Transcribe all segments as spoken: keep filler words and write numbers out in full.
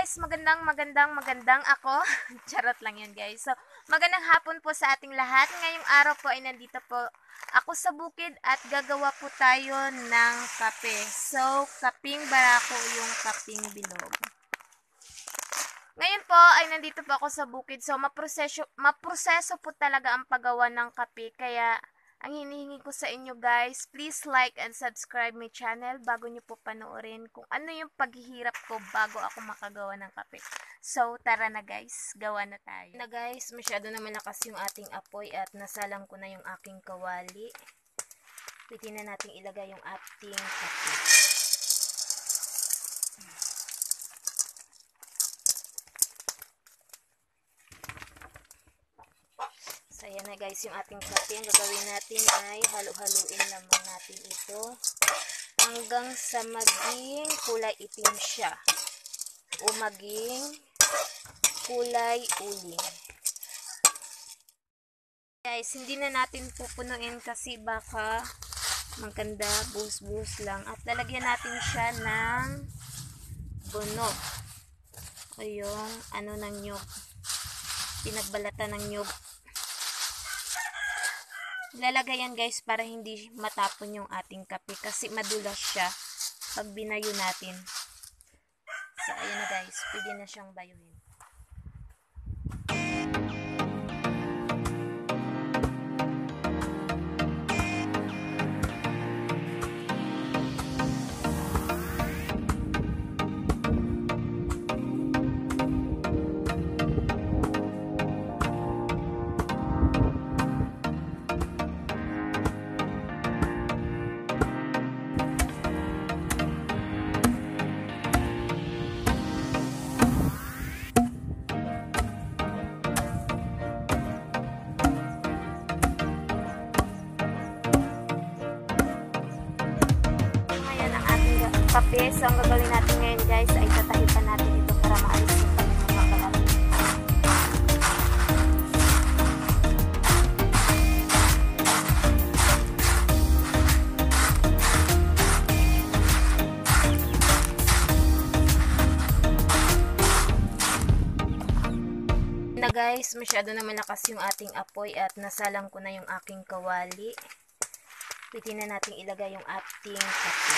guys, magandang magandang magandang ako. Charot lang yan guys. So, magandang hapon po sa ating lahat. Ngayong araw po ay nandito po ako sa bukid at gagawa po tayo ng kape. So, kaping barako yung kaping bilog. Ngayon po ay nandito po ako sa bukid. So, maproseso, maproseso po talaga ang paggawa ng kape. Kaya, ang hinihingi ko sa inyo guys, please like and subscribe my channel bago nyo po panoorin kung ano yung paghihirap ko bago ako makagawa ng kape. So, tara na guys, gawa na tayo. Na guys, masyado na malakas yung ating apoy at nasalang ko na yung aking kawali. Pwede na natin ilagay yung ating kape. So, ayan na guys yung ating kape. Ang gagawin natin ay halo-haluin lamang natin ito hanggang sa maging kulay itim siya o maging kulay uling. Guys, hindi na natin pupunuin kasi baka maganda, buhos-buhos lang. At lalagyan natin siya ng buno o yung ano ng nyug, pinagbalatan ng nyug. Ilalagay yan guys para hindi matapon yung ating kape kasi madulas siya pag binayo natin. So ayan na guys, pwede na siyang bayuhin. Kape. So, ang gagawin natin ngayon guys ay tatahipan natin ito para maalis yung mga kalat. Na guys, masyado na malakas yung ating apoy at nasalang ko na yung aking kawali. Pwede na natin ilagay yung ating kape.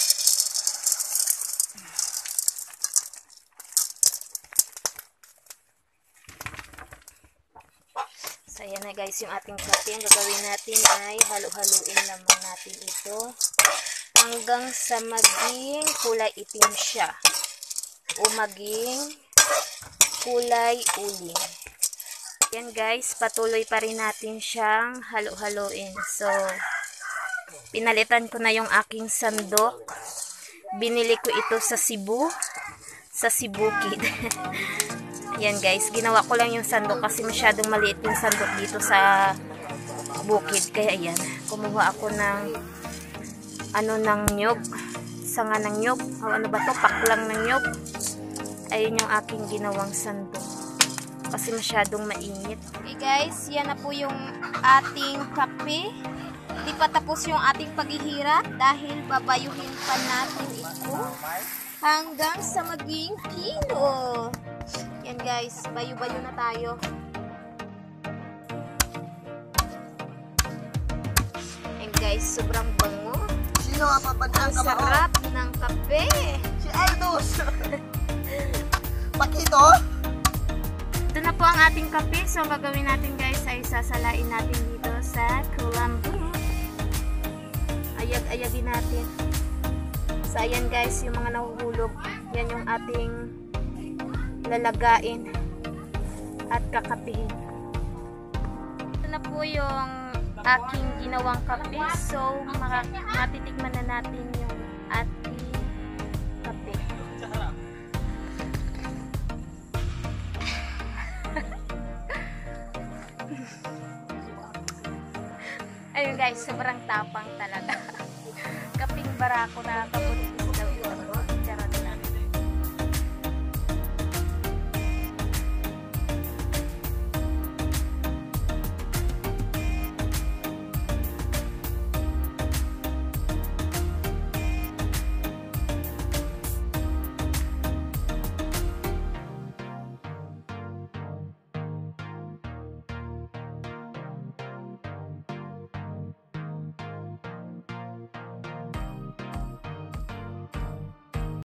So, ayan na guys yung ating kape. Ang gagawin natin ay halo-haluin lamang natin ito hanggang sa maging kulay itim siya o maging kulay uling. Ayan guys, patuloy pa rin natin siyang halo-haluin. So, pinalitan ko na yung aking sandok. Binili ko ito sa Cebu, sa Cebu Kid. Yan guys, ginawa ko lang yung sandok kasi masyadong maliit yung sandok dito sa bukid. Kaya yan, kumuha ako ng ano ng nyog, sanga ng nyog, o ano ba to, paklang ng nyog. Ayun yung aking ginawang sandok kasi masyadong mainit. Okay guys, yan na po yung ating kape. Hindi pa tapos yung ating paghihirap dahil babayuhin pa natin ito hanggang sa maging kilo. Yan guys, bayo-bayo na tayo. And guys, sobrang bango. Sino ang papadang Ang sarap ng kape. Si Aldous. Pakito. Ito na po ang ating kape. So, ang gagawin natin guys ay sasalain natin dito sa kulambo. Ayag-ayagin natin. So, ayan guys, yung mga nahuhulog. Yan yung ating lalagain at kakapihin. Ito na po yung aking ginawang kape. So, matitikman na natin yung ating kape. Ayun guys, sobrang tapang talaga. Kaping barako na kabuti.